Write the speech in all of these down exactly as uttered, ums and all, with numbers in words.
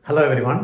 Hello everyone.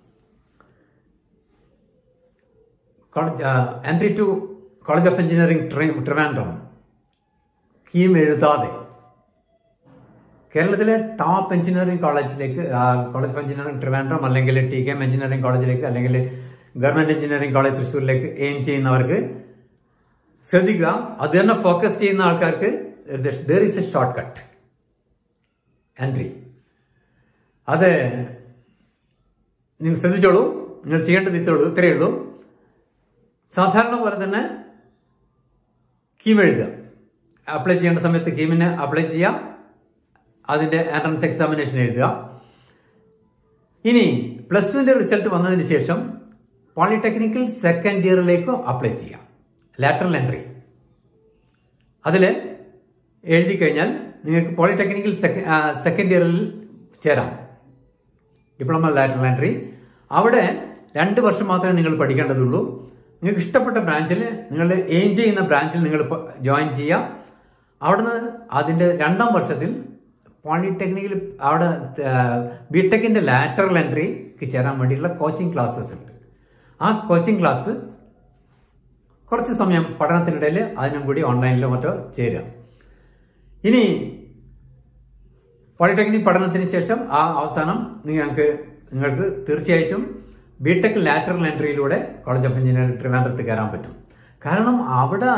College, uh, entry to College of Engineering Trivandrum. KEAM എഴുതാതെ കേരളത്തിലെ top engineering കോളേജിലേക്ക് college of engineering Trivandrum അല്ലെങ്കിൽ T K M engineering കോളേജിലേക്ക് അല്ലെങ്കിൽ government engineering college തൃശ്ശൂരിലേക്ക് aim ചെയ്യുന്നവർക്ക് ശ്രദ്ധിക്കുക. അത് തന്നെ ഫോക്കസ് ചെയ്യുന്ന ആൾക്കാർക്ക് there is a shortcut entry. അത് നിങ്ങൾ ശ്രദ്ധിച്ചോളൂ. നിങ്ങൾ ചെയ്യേണ്ടത് ഇത്രയുള്ളൂ ഇത്രയേ ഉള്ളൂ. സാധാരണ പോലെ തന്നെ കീം എഴുതുക. അപ്ലൈ ചെയ്യേണ്ട സമയത്ത് കീമിന് അപ്ലൈ ചെയ്യാം. അതിന്റെ എൻട്രൻസ് എക്സാമിനേഷൻ എഴുതുക. ഇനി പ്ലസ് ടുവിന്റെ റിസൾട്ട് വന്നതിന് ശേഷം പോളിടെക്നിക്കൽ സെക്കൻഡ് ഇയറിലേക്ക് അപ്ലൈ ചെയ്യാം. ലാറ്ററൽ എൻട്രി അതിൽ എഴുതി കഴിഞ്ഞാൽ നിങ്ങൾക്ക് പോളിടെക്നിക്കൽ സെക്കൻഡ് ഇയറിൽ ചേരാം. Diploma lateral entry. അവിടെ രണ്ട് വർഷം മാത്രമേ നിങ്ങൾ പഠിക്കേണ്ടതുള്ളൂ. നിങ്ങൾക്ക് ഇഷ്ടപ്പെട്ട ബ്രാഞ്ചിൽ നിങ്ങൾ എയിം ചെയ്യുന്ന ബ്രാഞ്ചിൽ നിങ്ങൾ ജോയിൻ ചെയ്യാം. അവിടുന്ന് അതിന്റെ രണ്ടാം വർഷത്തിൽ പോളിടെക്നിക്കിൽ അവിടെ ബിടെക്കിന്റെ ലാറ്ററൽ എൻട്രിക്ക് ചേരാൻ വേണ്ടിയിട്ടുള്ള കോച്ചിങ് ക്ലാസ്സസ് ഉണ്ട്. ആ കോച്ചിങ് ക്ലാസ്സസ് കുറച്ച് സമയം പഠനത്തിനിടയിൽ അതിനും കൂടി ഓൺലൈനിലോ മറ്റോ ചേരാം. ഇനി പോളിടെക്നിക് പഠനത്തിന് ശേഷം ആ അവസാനം നിങ്ങൾക്ക് നിങ്ങൾക്ക് തീർച്ചയായിട്ടും ബിടെക് ലാറ്ററൽ എൻട്രിയിലൂടെ കോളേജ് ഓഫ് എഞ്ചിനീയറിംഗ് ട്രിവാൻഡ്രത്ത് കയറാൻ പറ്റും. കാരണം അവിടെ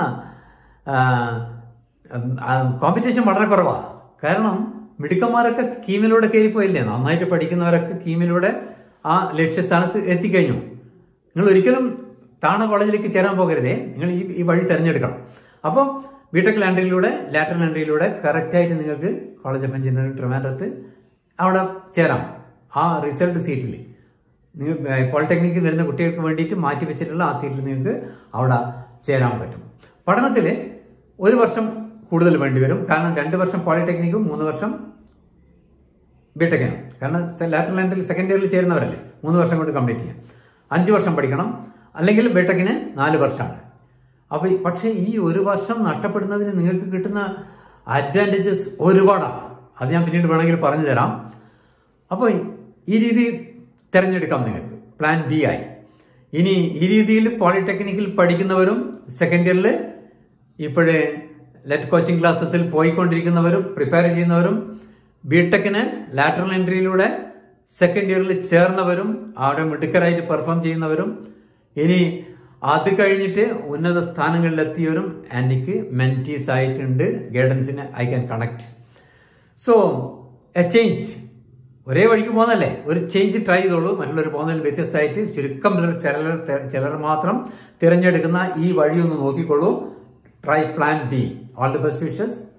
കോമ്പറ്റീഷൻ വളരെ കുറവാണ്. കാരണം മിടുക്കന്മാരൊക്കെ കീമിലൂടെ കയറിപ്പോയില്ലേ. നന്നായിട്ട് പഠിക്കുന്നവരൊക്കെ കീമിലൂടെ ആ ലക്ഷ്യസ്ഥാനത്ത് എത്തിക്കഴിഞ്ഞു. നിങ്ങൾ ഒരിക്കലും താണ കോളേജിലേക്ക് ചേരാൻ പോകരുതേ. നിങ്ങൾ ഈ ഈ വഴി തിരഞ്ഞെടുക്കണം. അപ്പോൾ ബിടെക് എൻട്രിയിലൂടെ ലാറ്ററൽ എൻട്രിയിലൂടെ കറക്റ്റായിട്ട് നിങ്ങൾക്ക് കോളേജ് ഓഫ് എഞ്ചിനീയറിംഗ് ട്രിവാൻഡ്രത്ത് അവിടെ ചേരാം. ആ റിസൾട്ട് സീറ്റിൽ നിങ്ങൾ പോളിടെക്നിക്കിൽ വരുന്ന കുട്ടികൾക്ക് വേണ്ടിയിട്ട് മാറ്റി വെച്ചിട്ടുള്ള ആ സീറ്റിൽ നിങ്ങൾക്ക് അവിടെ ചേരാൻ പറ്റും. പഠനത്തിൽ ഒരു വർഷം കൂടുതൽ വേണ്ടിവരും. കാരണം രണ്ട് വർഷം പോളിടെക്നിക്കും മൂന്ന് വർഷം ബിടെക്കിനും. കാരണം ലാറ്ററൽ എൻട്രിയിൽ സെക്കൻഡ് ഇയറിൽ ചേരുന്നവരല്ലേ, മൂന്ന് വർഷം കൊണ്ട് കംപ്ലീറ്റ് ചെയ്യാം. അഞ്ച് വർഷം പഠിക്കണം. അല്ലെങ്കിൽ ബിടെക്കിന് നാല് വർഷമാണ്. അപ്പൊ പക്ഷെ ഈ ഒരു വർഷം നഷ്ടപ്പെടുന്നതിന് നിങ്ങൾക്ക് കിട്ടുന്ന അഡ്വാൻറ്റേജസ് ഒരുപാടാണ്. അത് ഞാൻ പിന്നീട് വേണമെങ്കിൽ പറഞ്ഞു തരാം. അപ്പോൾ ഈ രീതി തിരഞ്ഞെടുക്കാം നിങ്ങൾക്ക്. പ്ലാൻ ബി ആയി. ഇനി ഈ രീതിയിൽ പോളിടെക്നിക്കിൽ പഠിക്കുന്നവരും സെക്കൻഡ് ഇയറിൽ ഇപ്പോഴേ ലെറ്റ് കോച്ചിങ് ക്ലാസ്സസിൽ പോയിക്കൊണ്ടിരിക്കുന്നവരും പ്രിപ്പയർ ചെയ്യുന്നവരും ബിടെക്കിന് ലാറ്ററൽ എൻട്രിയിലൂടെ സെക്കൻഡ് ഇയറിൽ ചേർന്നവരും അവിടെ മിടുക്കരായിട്ട് പെർഫോം ചെയ്യുന്നവരും ഇനി അത് കഴിഞ്ഞിട്ട് ഉന്നത സ്ഥാനങ്ങളിലെത്തിയവരും എനിക്ക് മെന്റീസ് ആയിട്ടുണ്ട്. ഗൈഡൻസിന് I can connect. So a change ഒരേ വഴിക്ക് പോകുന്നല്ലേ, ഒരു ചേഞ്ച് ട്രൈ ചെയ്തോളൂ. മറ്റുള്ളവർ പോകുന്നതിൽ വ്യത്യസ്തമായിട്ട് ചുരുക്കം ചിലർ ചിലർ മാത്രം തിരഞ്ഞെടുക്കുന്ന ഈ വഴി ഒന്ന് നോക്കിക്കോളൂ. Try plan B. All the best wishes.